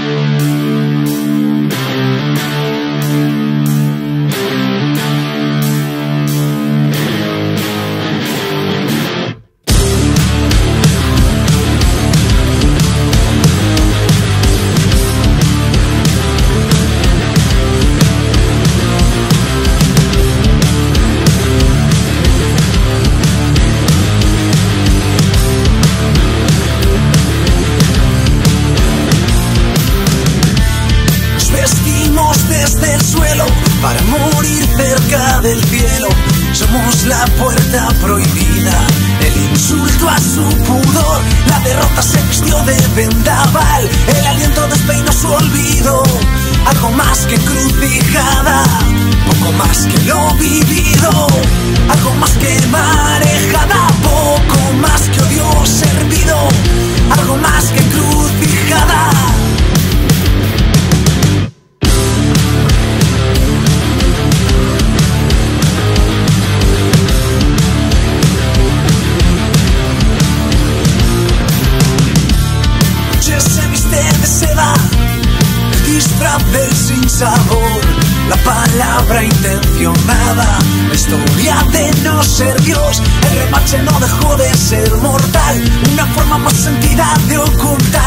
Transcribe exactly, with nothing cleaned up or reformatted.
Desde el suelo para morir cerca del cielo. Somos la puerta prohibida, el insulto a su pudor. La derrota se vistió de vendaval, el aliento despeinó su olvido. Algo más que encrucijada, poco más que lo vivido. Algo más que marejada, poco más que odio servido. Algo más que encrucijada. Del sinsabor, la palabra intencionada, la historia de no ser Dios. El remache no dejó de ser mortal, una forma más sentida de ocultar